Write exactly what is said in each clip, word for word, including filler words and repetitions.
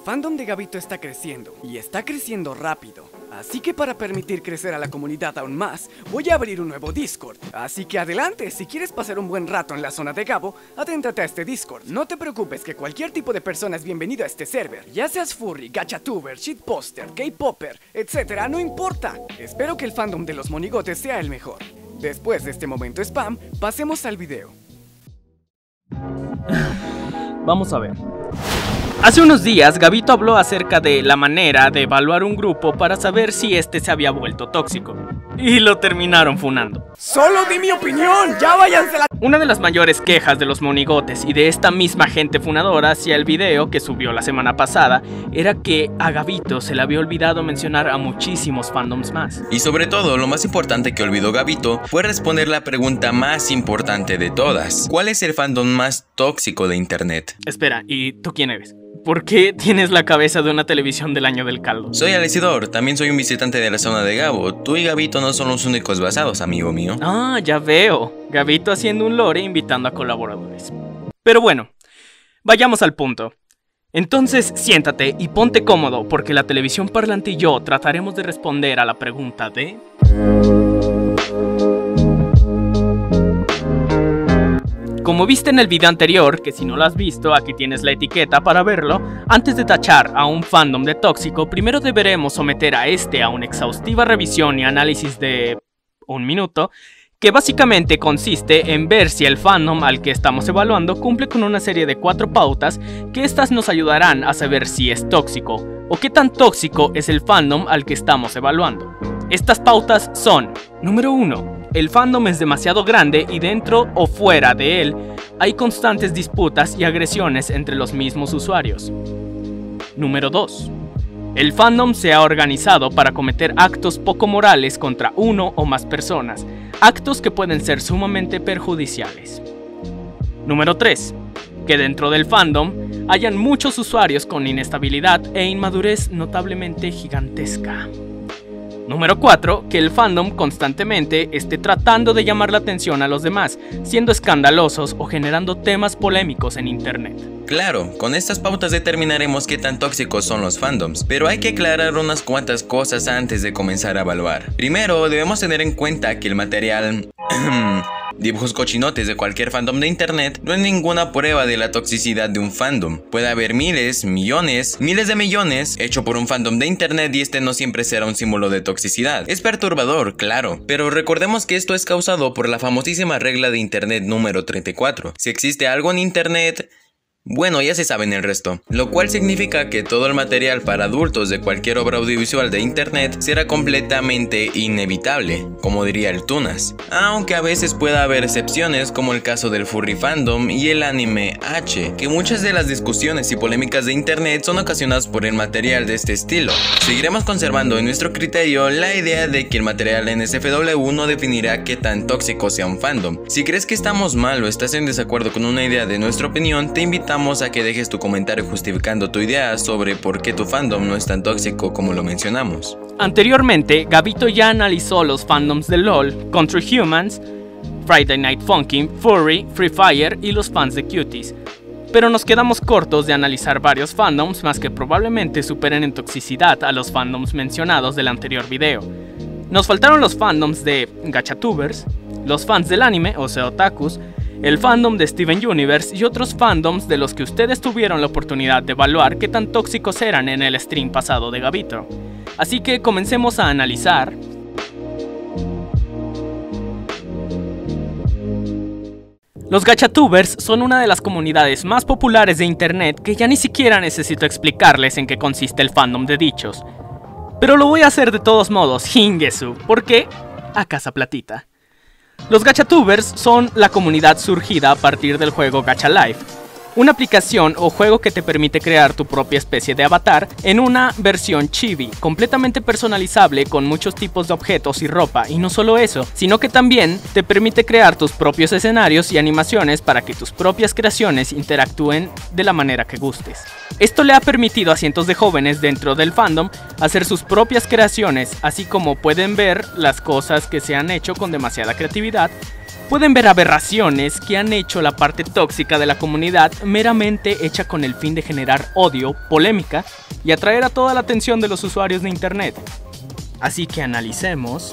fandom de Gabito está creciendo, y está creciendo rápido. Así que para permitir crecer a la comunidad aún más, voy a abrir un nuevo Discord. Así que adelante, si quieres pasar un buen rato en la zona de Gabo, adéntrate a este Discord. No te preocupes que cualquier tipo de persona es bienvenido a este server. Ya seas furry, gachatuber, shitposter, K-popper, etcétera, no importa. Espero que el fandom de los monigotes sea el mejor. Después de este momento spam, pasemos al video. Vamos a ver. Hace unos días, Gabito habló acerca de la manera de evaluar un grupo para saber si este se había vuelto tóxico. Y lo terminaron funando. ¡Solo di mi opinión! ¡Ya váyanse la... Una de las mayores quejas de los monigotes y de esta misma gente funadora hacia el video que subió la semana pasada era que a Gabito se le había olvidado mencionar a muchísimos fandoms más. Y sobre todo, lo más importante que olvidó Gabito fue responder la pregunta más importante de todas. ¿Cuál es el fandom más tóxico de internet? Espera, ¿y tú quién eres? ¿Por qué tienes la cabeza de una televisión del año del caldo? Soy Alesidor, también soy un visitante de la zona de Gabo. Tú y Gabito no son los únicos basados, amigo mío. Ah, ya veo. Gabito haciendo un lore e invitando a colaboradores. Pero bueno, vayamos al punto. Entonces siéntate y ponte cómodo, porque la televisión parlante y yo trataremos de responder a la pregunta de... Como viste en el video anterior, que si no lo has visto, aquí tienes la etiqueta para verlo, antes de tachar a un fandom de tóxico, primero deberemos someter a este a una exhaustiva revisión y análisis de un minuto, que básicamente consiste en ver si el fandom al que estamos evaluando cumple con una serie de cuatro pautas, que estas nos ayudarán a saber si es tóxico, o qué tan tóxico es el fandom al que estamos evaluando. Estas pautas son: número uno. El fandom es demasiado grande y dentro o fuera de él hay constantes disputas y agresiones entre los mismos usuarios. Número dos. El fandom se ha organizado para cometer actos poco morales contra uno o más personas, actos que pueden ser sumamente perjudiciales. Número tres. Que dentro del fandom hayan muchos usuarios con inestabilidad e inmadurez notablemente gigantesca. Número cuatro. Que el fandom constantemente esté tratando de llamar la atención a los demás, siendo escandalosos o generando temas polémicos en internet. Claro, con estas pautas determinaremos qué tan tóxicos son los fandoms, pero hay que aclarar unas cuantas cosas antes de comenzar a evaluar. Primero, debemos tener en cuenta que el material... dibujos cochinotes de cualquier fandom de internet no es ninguna prueba de la toxicidad de un fandom. Puede haber miles, millones, miles de millones hecho por un fandom de internet y este no siempre será un símbolo de toxicidad. Es perturbador, claro, pero recordemos que esto es causado por la famosísima regla de internet número treinta y cuatro. Si existe algo en internet... bueno, ya se saben el resto, lo cual significa que todo el material para adultos de cualquier obra audiovisual de internet será completamente inevitable, como diría el Tunas. Aunque a veces pueda haber excepciones, como el caso del furry fandom y el anime H, que muchas de las discusiones y polémicas de internet son ocasionadas por el material de este estilo. Seguiremos conservando en nuestro criterio la idea de que el material N S F W no definirá qué tan tóxico sea un fandom. Si crees que estamos mal o estás en desacuerdo con una idea de nuestra opinión, te invitamos a que dejes tu comentario justificando tu idea sobre por qué tu fandom no es tan tóxico como lo mencionamos. Anteriormente, Gabito ya analizó los fandoms de LOL, Country Humans, Friday Night Funkin', Furry, Free Fire y los fans de Cuties. Pero nos quedamos cortos de analizar varios fandoms más que probablemente superen en toxicidad a los fandoms mencionados del anterior video. Nos faltaron los fandoms de gachatubers, los fans del anime, o sea otakus, el fandom de Steven Universe y otros fandoms de los que ustedes tuvieron la oportunidad de evaluar qué tan tóxicos eran en el stream pasado de Gabito. Así que comencemos a analizar. Los gachatubers son una de las comunidades más populares de internet que ya ni siquiera necesito explicarles en qué consiste el fandom de dichos. Pero lo voy a hacer de todos modos, Hingesu, porque a casa platita. Los gachatubers son la comunidad surgida a partir del juego Gacha Life, una aplicación o juego que te permite crear tu propia especie de avatar en una versión chibi, completamente personalizable con muchos tipos de objetos y ropa, y no solo eso, sino que también te permite crear tus propios escenarios y animaciones para que tus propias creaciones interactúen de la manera que gustes. Esto le ha permitido a cientos de jóvenes dentro del fandom hacer sus propias creaciones, así como pueden ver las cosas que se han hecho con demasiada creatividad, pueden ver aberraciones que han hecho la parte tóxica de la comunidad meramente hecha con el fin de generar odio, polémica y atraer a toda la atención de los usuarios de internet. Así que analicemos.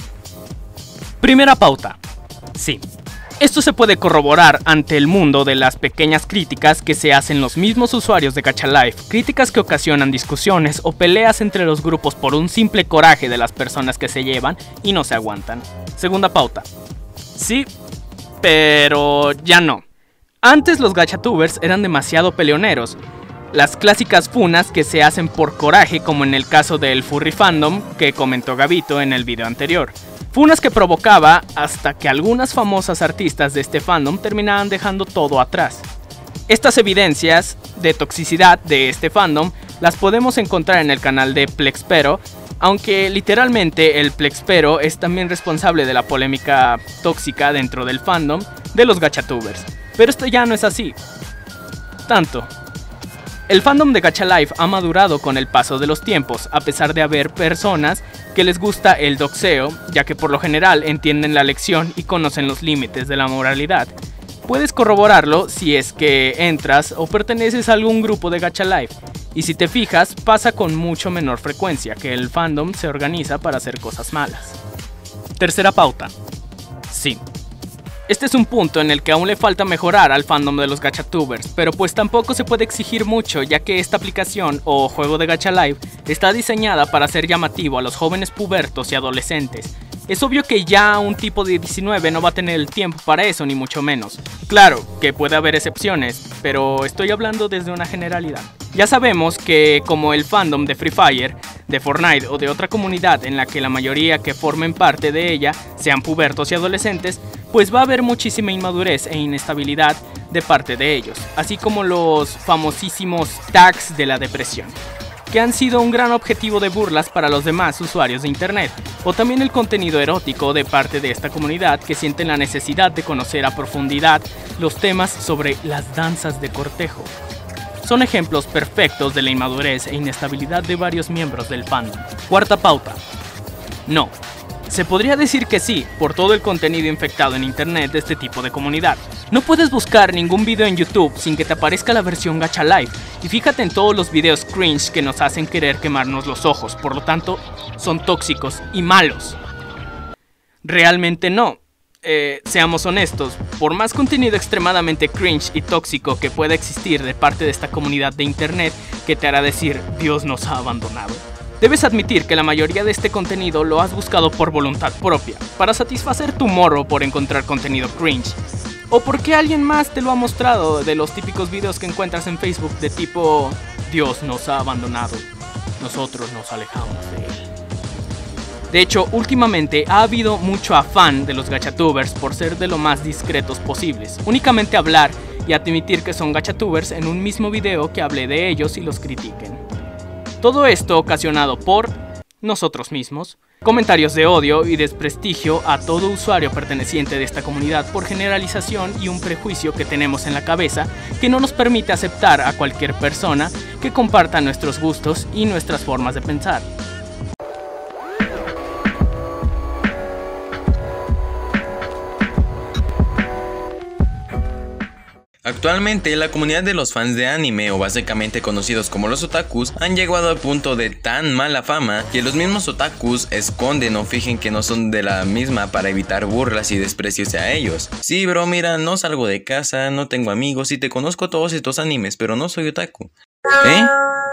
Primera pauta. Sí. Esto se puede corroborar ante el mundo de las pequeñas críticas que se hacen los mismos usuarios de Gachalife, críticas que ocasionan discusiones o peleas entre los grupos por un simple coraje de las personas que se llevan y no se aguantan. Segunda pauta. Sí, pero ya no. Antes los gachatubers eran demasiado peleoneros. Las clásicas funas que se hacen por coraje, como en el caso del Furry Fandom que comentó Gabito en el video anterior. Funas que provocaba hasta que algunas famosas artistas de este fandom terminaban dejando todo atrás. Estas evidencias de toxicidad de este fandom las podemos encontrar en el canal de Plexpero, aunque literalmente el Plexpero es también responsable de la polémica tóxica dentro del fandom de los gachatubers. Pero esto ya no es así. Tanto. El fandom de Gachalife ha madurado con el paso de los tiempos, a pesar de haber personas que les gusta el doxeo, ya que por lo general entienden la lección y conocen los límites de la moralidad. Puedes corroborarlo si es que entras o perteneces a algún grupo de Gachalife, y si te fijas pasa con mucho menor frecuencia que el fandom se organiza para hacer cosas malas. Tercera pauta. Sí. Este es un punto en el que aún le falta mejorar al fandom de los gachatubers, pero pues tampoco se puede exigir mucho, ya que esta aplicación o juego de Gachalife está diseñada para ser llamativo a los jóvenes pubertos y adolescentes. Es obvio que ya un tipo de diecinueve no va a tener el tiempo para eso, ni mucho menos. Claro que puede haber excepciones, pero estoy hablando desde una generalidad. Ya sabemos que como el fandom de Free Fire, de Fortnite o de otra comunidad en la que la mayoría que formen parte de ella sean pubertos y adolescentes, pues va a haber muchísima inmadurez e inestabilidad de parte de ellos, así como los famosísimos tags de la depresión, que han sido un gran objetivo de burlas para los demás usuarios de internet, o también el contenido erótico de parte de esta comunidad que sienten la necesidad de conocer a profundidad los temas sobre las danzas de cortejo. Son ejemplos perfectos de la inmadurez e inestabilidad de varios miembros del fandom. Cuarta pauta. No. Se podría decir que sí, por todo el contenido infectado en internet de este tipo de comunidad. No puedes buscar ningún video en YouTube sin que te aparezca la versión Gachalife, y fíjate en todos los videos cringe que nos hacen querer quemarnos los ojos, por lo tanto, son tóxicos y malos. Realmente no. Eh, seamos honestos, por más contenido extremadamente cringe y tóxico que pueda existir de parte de esta comunidad de internet que te hará decir Dios nos ha abandonado, debes admitir que la mayoría de este contenido lo has buscado por voluntad propia, para satisfacer tu morro por encontrar contenido cringe, o porque alguien más te lo ha mostrado, de los típicos videos que encuentras en Facebook de tipo Dios nos ha abandonado, nosotros nos alejamos de él. De hecho, últimamente ha habido mucho afán de los gachatubers por ser de lo más discretos posibles, únicamente hablar y admitir que son gachatubers en un mismo video que hable de ellos y los critiquen. Todo esto ocasionado por nosotros mismos, comentarios de odio y desprestigio a todo usuario perteneciente de esta comunidad por generalización y un prejuicio que tenemos en la cabeza que no nos permite aceptar a cualquier persona que comparta nuestros gustos y nuestras formas de pensar. Actualmente, la comunidad de los fans de anime, o básicamente conocidos como los otakus, han llegado al punto de tan mala fama que los mismos otakus esconden o fingen que no son de la misma para evitar burlas y desprecios hacia ellos. Sí, bro, mira, no salgo de casa, no tengo amigos y te conozco todos estos animes, pero no soy otaku. ¿Eh?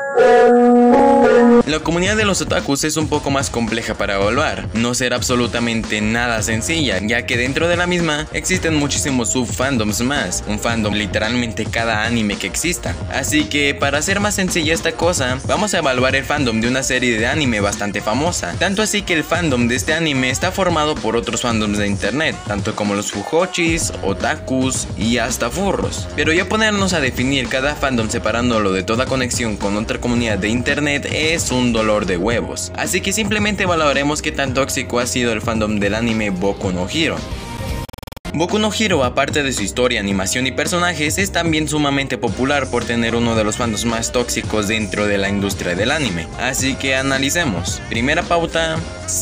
La comunidad de los otakus es un poco más compleja para evaluar, no será absolutamente nada sencilla, ya que dentro de la misma existen muchísimos subfandoms más, un fandom literalmente cada anime que exista. Así que para hacer más sencilla esta cosa, vamos a evaluar el fandom de una serie de anime bastante famosa, tanto así que el fandom de este anime está formado por otros fandoms de internet, tanto como los fujoshis, otakus y hasta furros. Pero ya ponernos a definir cada fandom separándolo de toda conexión con otra comunidad de internet es un dolor de huevos, así que simplemente evaluaremos qué tan tóxico ha sido el fandom del anime Boku no Hero. Boku no Hero, aparte de su historia, animación y personajes, es también sumamente popular por tener uno de los fandoms más tóxicos dentro de la industria del anime, así que analicemos. Primera pauta, sí.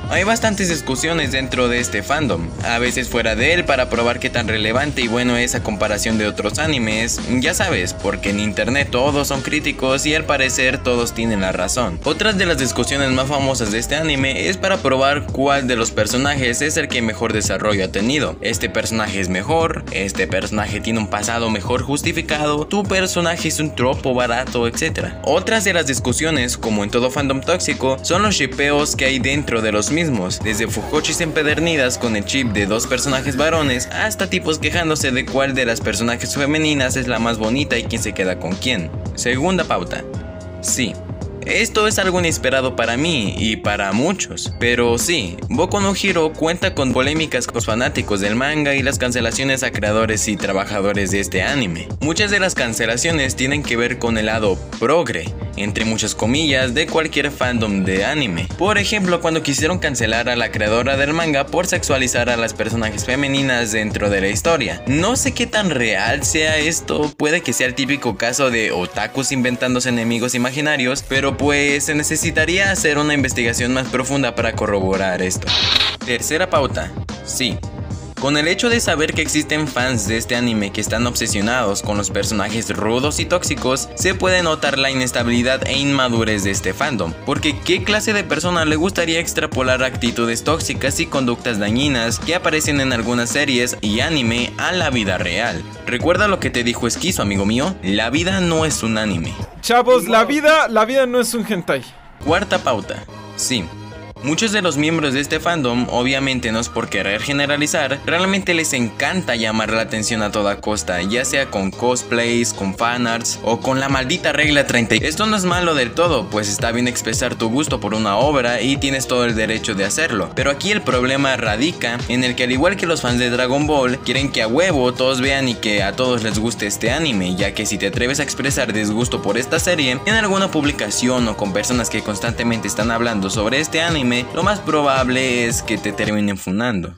Hay bastantes discusiones dentro de este fandom, a veces fuera de él para probar qué tan relevante y bueno es a comparación de otros animes, ya sabes, porque en internet todos son críticos y al parecer todos tienen la razón. Otras de las discusiones más famosas de este anime es para probar cuál de los personajes es el que mejor desarrollo ha tenido. Este personaje es mejor, este personaje tiene un pasado mejor justificado, tu personaje es un tropo barato, etcétera. Otras de las discusiones, como en todo fandom tóxico, son los shippeos que hay dentro de los mismos, desde fujoshis empedernidas con el chip de dos personajes varones hasta tipos quejándose de cuál de las personajes femeninas es la más bonita y quién se queda con quién. Segunda pauta. Sí. Esto es algo inesperado para mí y para muchos, pero sí, Boku no Hero cuenta con polémicas con los fanáticos del manga y las cancelaciones a creadores y trabajadores de este anime. Muchas de las cancelaciones tienen que ver con el lado progre, entre muchas comillas, de cualquier fandom de anime. Por ejemplo, cuando quisieron cancelar a la creadora del manga por sexualizar a las personajes femeninas dentro de la historia. No sé qué tan real sea esto, puede que sea el típico caso de otakus inventándose enemigos imaginarios, pero pues se necesitaría hacer una investigación más profunda para corroborar esto. Tercera pauta. Sí. Con el hecho de saber que existen fans de este anime que están obsesionados con los personajes rudos y tóxicos, se puede notar la inestabilidad e inmadurez de este fandom, porque ¿qué clase de persona le gustaría extrapolar actitudes tóxicas y conductas dañinas que aparecen en algunas series y anime a la vida real? Recuerda lo que te dijo Esquizo, amigo mío, la vida no es un anime. Chavos, la vida, la vida no es un hentai. Cuarta pauta. Sí. Muchos de los miembros de este fandom, obviamente no es por querer generalizar, realmente les encanta llamar la atención a toda costa, ya sea con cosplays, con fanarts o con la maldita regla treinta. Esto no es malo del todo, pues está bien expresar tu gusto por una obra y tienes todo el derecho de hacerlo. Pero aquí el problema radica en el que, al igual que los fans de Dragon Ball, quieren que a huevo todos vean y que a todos les guste este anime, ya que si te atreves a expresar disgusto por esta serie en alguna publicación o con personas que constantemente están hablando sobre este anime, lo más probable es que te terminen funando.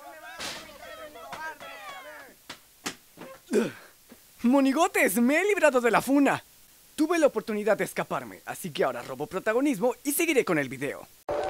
Monigotes, me he librado de la funa. Tuve la oportunidad de escaparme, así que ahora robo protagonismo y seguiré con el video.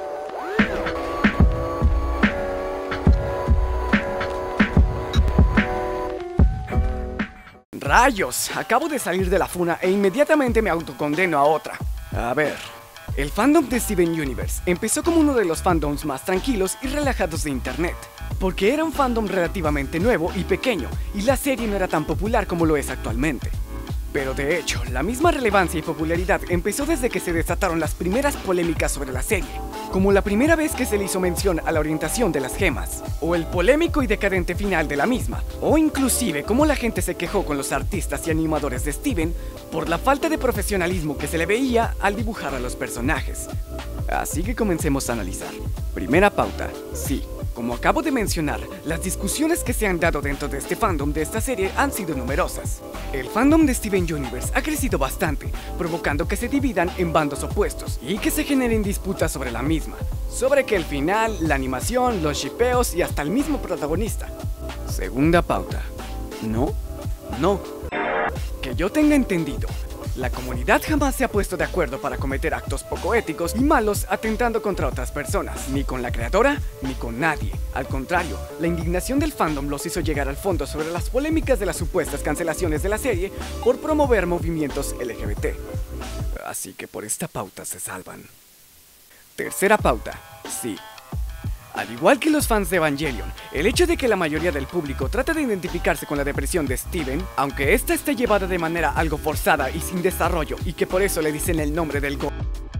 Rayos, acabo de salir de la funa e inmediatamente me autocondeno a otra. A ver... El fandom de Steven Universe empezó como uno de los fandoms más tranquilos y relajados de internet, porque era un fandom relativamente nuevo y pequeño, y la serie no era tan popular como lo es actualmente. Pero de hecho, la misma relevancia y popularidad empezó desde que se desataron las primeras polémicas sobre la serie, como la primera vez que se le hizo mención a la orientación de las gemas, o el polémico y decadente final de la misma, o inclusive cómo la gente se quejó con los artistas y animadores de Steven por la falta de profesionalismo que se le veía al dibujar a los personajes. Así que comencemos a analizar. Primera pauta, sí. Como acabo de mencionar, las discusiones que se han dado dentro de este fandom de esta serie han sido numerosas. El fandom de Steven Universe ha crecido bastante, provocando que se dividan en bandos opuestos y que se generen disputas sobre la misma, sobre que el final, la animación, los shippeos y hasta el mismo protagonista. Segunda pauta. ¿No? No. Que yo tenga entendido, la comunidad jamás se ha puesto de acuerdo para cometer actos poco éticos y malos atentando contra otras personas, ni con la creadora, ni con nadie. Al contrario, la indignación del fandom los hizo llegar al fondo sobre las polémicas de las supuestas cancelaciones de la serie por promover movimientos L G B T. Así que por esta pauta se salvan. Tercera pauta, sí. Al igual que los fans de Evangelion, el hecho de que la mayoría del público trata de identificarse con la depresión de Steven, aunque esta esté llevada de manera algo forzada y sin desarrollo, y que por eso le dicen el nombre del go...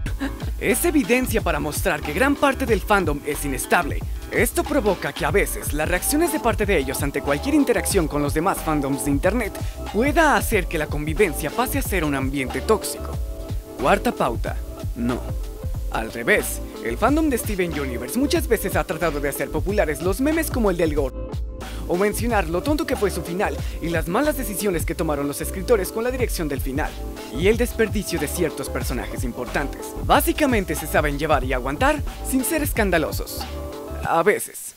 es evidencia para mostrar que gran parte del fandom es inestable. Esto provoca que a veces las reacciones de parte de ellos ante cualquier interacción con los demás fandoms de internet pueda hacer que la convivencia pase a ser un ambiente tóxico. Cuarta pauta, no. Al revés, el fandom de Steven Universe muchas veces ha tratado de hacer populares los memes como el del gore, o mencionar lo tonto que fue su final y las malas decisiones que tomaron los escritores con la dirección del final, y el desperdicio de ciertos personajes importantes. Básicamente se saben llevar y aguantar sin ser escandalosos. A veces.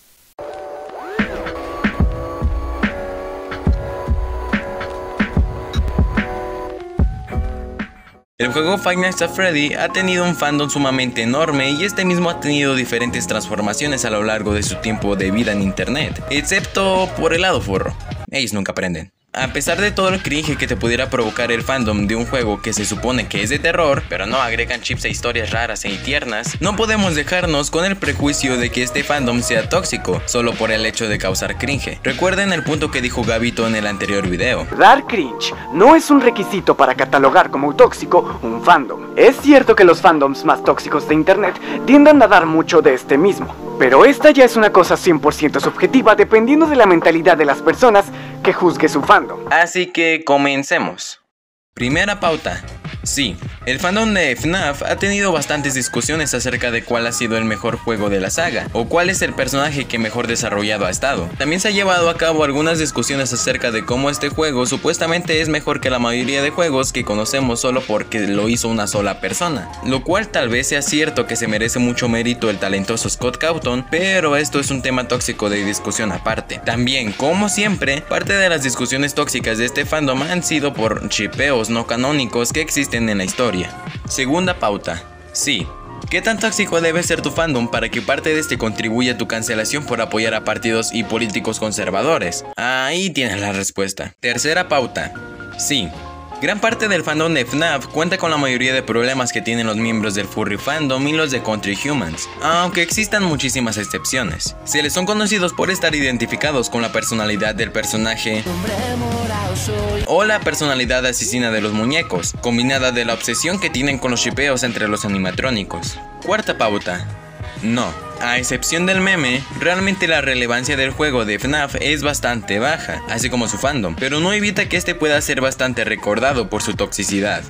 El juego Five Nights at Freddy ha tenido un fandom sumamente enorme y este mismo ha tenido diferentes transformaciones a lo largo de su tiempo de vida en internet, excepto por el lado furro. Ellos nunca aprenden. A pesar de todo el cringe que te pudiera provocar el fandom de un juego que se supone que es de terror, pero no agregan chips e historias raras e tiernas, no podemos dejarnos con el prejuicio de que este fandom sea tóxico, solo por el hecho de causar cringe. Recuerden el punto que dijo Gabito en el anterior video. Dar cringe no es un requisito para catalogar como tóxico un fandom. Es cierto que los fandoms más tóxicos de internet tienden a dar mucho de este mismo, pero esta ya es una cosa cien por ciento subjetiva dependiendo de la mentalidad de las personas que juzgue su fandom. Así que comencemos. Primera pauta. Sí, el fandom de F NAF ha tenido bastantes discusiones acerca de cuál ha sido el mejor juego de la saga, o cuál es el personaje que mejor desarrollado ha estado. También se ha llevado a cabo algunas discusiones acerca de cómo este juego supuestamente es mejor que la mayoría de juegos que conocemos solo porque lo hizo una sola persona, lo cual tal vez sea cierto que se merece mucho mérito el talentoso Scott Cawthon, pero esto es un tema tóxico de discusión aparte. También, como siempre, parte de las discusiones tóxicas de este fandom han sido por shipeos no canónicos que existen en la historia. Segunda pauta. Sí. ¿Qué tan tóxico debe ser tu fandom para que parte de este contribuya a tu cancelación por apoyar a partidos y políticos conservadores? Ahí tienes la respuesta. Tercera pauta. Sí. Gran parte del fandom de F NAF cuenta con la mayoría de problemas que tienen los miembros del furry fandom y los de Country Humans, aunque existan muchísimas excepciones. Se les son conocidos por estar identificados con la personalidad del personaje o la personalidad asesina de los muñecos, combinada de la obsesión que tienen con los shipeos entre los animatrónicos. Cuarta pauta. No. A excepción del meme, realmente la relevancia del juego de F NAF es bastante baja, así como su fandom, pero no evita que este pueda ser bastante recordado por su toxicidad.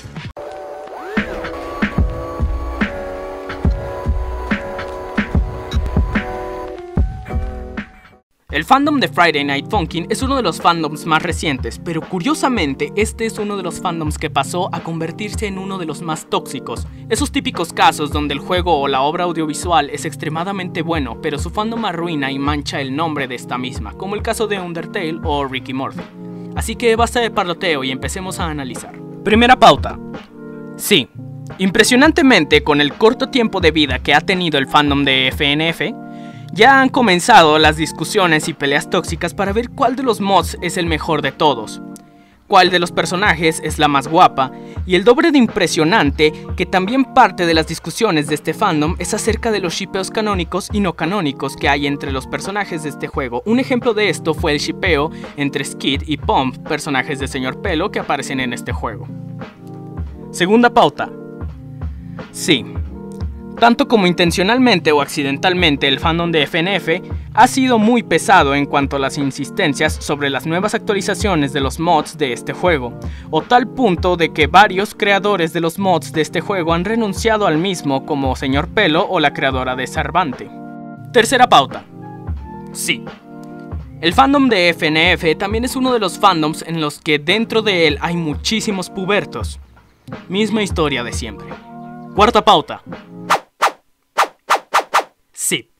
El fandom de Friday Night Funkin' es uno de los fandoms más recientes, pero curiosamente este es uno de los fandoms que pasó a convertirse en uno de los más tóxicos. Esos típicos casos donde el juego o la obra audiovisual es extremadamente bueno, pero su fandom arruina y mancha el nombre de esta misma, como el caso de Undertale o Rick y Morty. Así que basta de parloteo y empecemos a analizar. Primera pauta. Sí, impresionantemente con el corto tiempo de vida que ha tenido el fandom de F N F, ya han comenzado las discusiones y peleas tóxicas para ver cuál de los mods es el mejor de todos, cuál de los personajes es la más guapa, y el doble de impresionante que también parte de las discusiones de este fandom es acerca de los shipeos canónicos y no canónicos que hay entre los personajes de este juego. Un ejemplo de esto fue el shipeo entre Skid y Pump, personajes de Señor Pelo que aparecen en este juego. Segunda pauta. Sí. Tanto como intencionalmente o accidentalmente, el fandom de F N F ha sido muy pesado en cuanto a las insistencias sobre las nuevas actualizaciones de los mods de este juego, o tal punto de que varios creadores de los mods de este juego han renunciado al mismo, como Señor Pelo o la creadora de Sarvante. Tercera pauta. Sí. El fandom de F N F también es uno de los fandoms en los que dentro de él hay muchísimos pubertos. Misma historia de siempre. Cuarta pauta. Sí.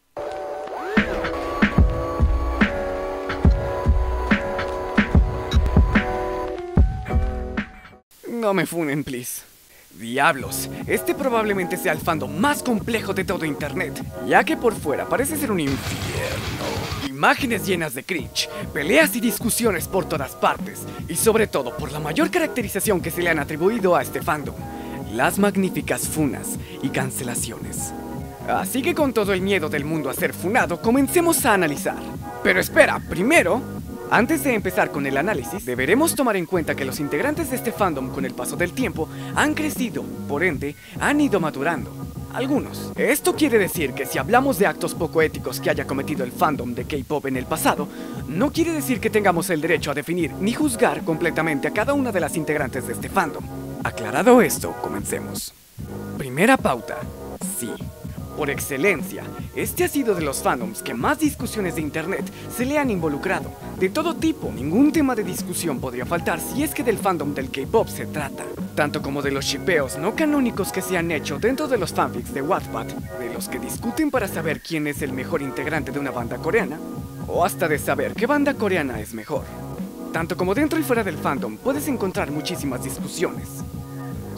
No me funen, please. Diablos, este probablemente sea el fandom más complejo de todo internet, ya que por fuera parece ser un infierno. Imágenes llenas de cringe, peleas y discusiones por todas partes, y sobre todo por la mayor caracterización que se le han atribuido a este fandom: las magníficas funas y cancelaciones. Así que con todo el miedo del mundo a ser funado, comencemos a analizar. Pero espera, primero, antes de empezar con el análisis, deberemos tomar en cuenta que los integrantes de este fandom con el paso del tiempo han crecido, por ende, han ido madurando. Algunos. Esto quiere decir que si hablamos de actos poco éticos que haya cometido el fandom de K-pop en el pasado, no quiere decir que tengamos el derecho a definir ni juzgar completamente a cada una de las integrantes de este fandom. Aclarado esto, comencemos. Primera pauta. Sí. Por excelencia, este ha sido de los fandoms que más discusiones de internet se le han involucrado. De todo tipo, ningún tema de discusión podría faltar si es que del fandom del K-pop se trata. Tanto como de los shipeos no canónicos que se han hecho dentro de los fanfics de Wattpad, de los que discuten para saber quién es el mejor integrante de una banda coreana, o hasta de saber qué banda coreana es mejor. Tanto como dentro y fuera del fandom puedes encontrar muchísimas discusiones.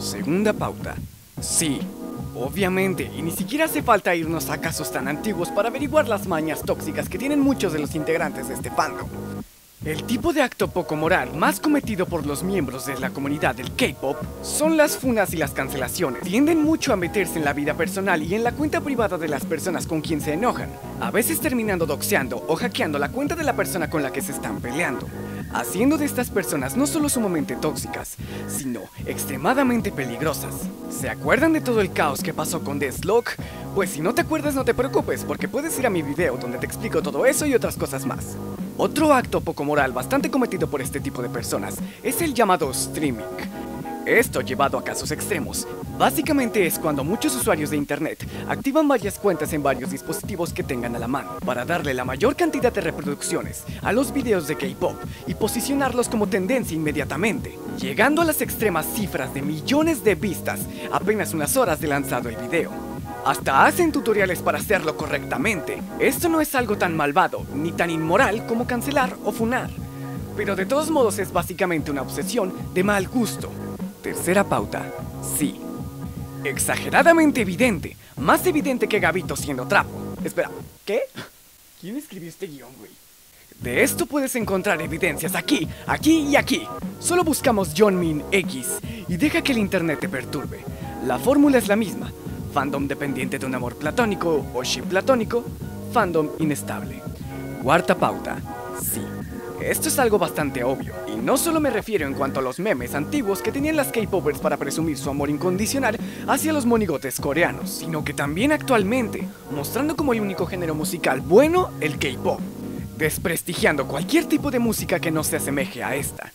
Segunda pauta. Sí, obviamente, y ni siquiera hace falta irnos a casos tan antiguos para averiguar las mañas tóxicas que tienen muchos de los integrantes de este fandom. El tipo de acto poco moral más cometido por los miembros de la comunidad del K-pop son las funas y las cancelaciones. Tienden mucho a meterse en la vida personal y en la cuenta privada de las personas con quien se enojan, a veces terminando doxeando o hackeando la cuenta de la persona con la que se están peleando, haciendo de estas personas no solo sumamente tóxicas, sino extremadamente peligrosas. ¿Se acuerdan de todo el caos que pasó con Deathlock? Pues si no te acuerdas, no te preocupes, porque puedes ir a mi video donde te explico todo eso y otras cosas más. Otro acto poco moral bastante cometido por este tipo de personas es el llamado streaming. Esto llevado a casos extremos, básicamente es cuando muchos usuarios de internet activan varias cuentas en varios dispositivos que tengan a la mano para darle la mayor cantidad de reproducciones a los videos de K-pop y posicionarlos como tendencia inmediatamente, llegando a las extremas cifras de millones de vistas apenas unas horas de lanzado el video. Hasta hacen tutoriales para hacerlo correctamente. Esto no es algo tan malvado ni tan inmoral como cancelar o funar, pero de todos modos es básicamente una obsesión de mal gusto. Tercera pauta. Sí. Exageradamente evidente. Más evidente que Gabito siendo trapo. Espera, ¿qué? ¿Quién escribió este guión, güey? De esto puedes encontrar evidencias aquí, aquí y aquí. Solo buscamos Johnmin X y deja que el internet te perturbe. La fórmula es la misma. Fandom dependiente de un amor platónico o ship platónico. Fandom inestable. Cuarta pauta. Sí. Esto es algo bastante obvio, y no solo me refiero en cuanto a los memes antiguos que tenían las K-popers para presumir su amor incondicional hacia los monigotes coreanos, sino que también actualmente, mostrando como el único género musical bueno el K-pop, desprestigiando cualquier tipo de música que no se asemeje a esta.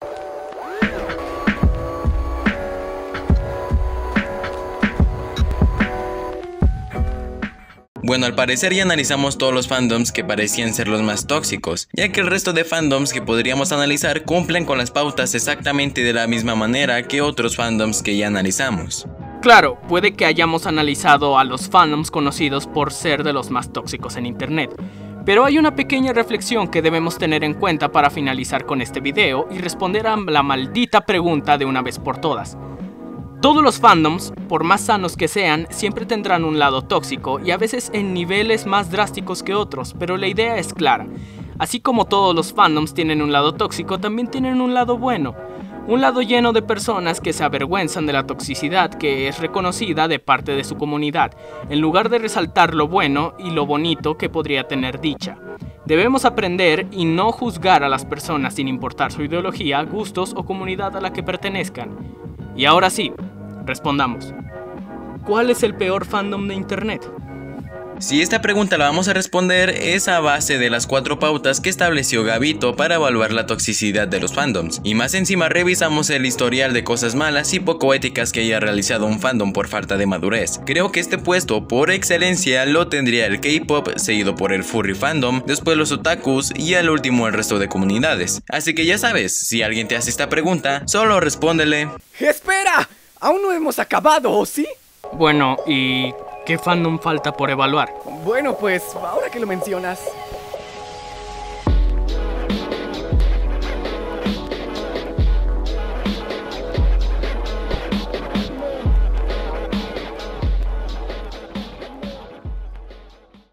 Bueno, al parecer ya analizamos todos los fandoms que parecían ser los más tóxicos, ya que el resto de fandoms que podríamos analizar cumplen con las pautas exactamente de la misma manera que otros fandoms que ya analizamos. Claro, puede que hayamos analizado a los fandoms conocidos por ser de los más tóxicos en internet, pero hay una pequeña reflexión que debemos tener en cuenta para finalizar con este video y responder a la maldita pregunta de una vez por todas. Todos los fandoms, por más sanos que sean, siempre tendrán un lado tóxico y a veces en niveles más drásticos que otros, pero la idea es clara. Así como todos los fandoms tienen un lado tóxico, también tienen un lado bueno. Un lado lleno de personas que se avergüenzan de la toxicidad que es reconocida de parte de su comunidad, en lugar de resaltar lo bueno y lo bonito que podría tener dicha. Debemos aprender y no juzgar a las personas sin importar su ideología, gustos o comunidad a la que pertenezcan. Y ahora sí, respondamos. ¿Cuál es el peor fandom de internet? Si esta pregunta la vamos a responder es a base de las cuatro pautas que estableció Gabito para evaluar la toxicidad de los fandoms, y más encima revisamos el historial de cosas malas y poco éticas que haya realizado un fandom por falta de madurez. Creo que este puesto por excelencia lo tendría el K-pop, seguido por el furry fandom, después los otakus y al último el resto de comunidades. Así que ya sabes, si alguien te hace esta pregunta, solo respóndele: ¡Espera! Aún no hemos acabado, ¿o sí? Bueno, ¿y qué fandom falta por evaluar? Bueno, pues, ahora que lo mencionas...